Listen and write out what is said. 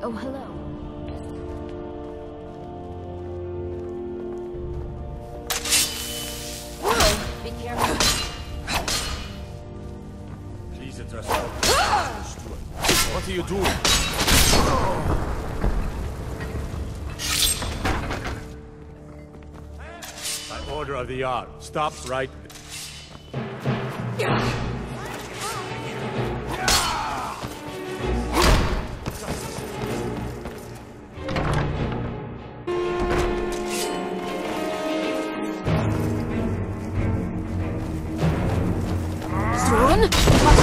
Oh, hello. Whoa! Be careful. Please address me. What are you doing? By order of the Yard. Stop right. Run!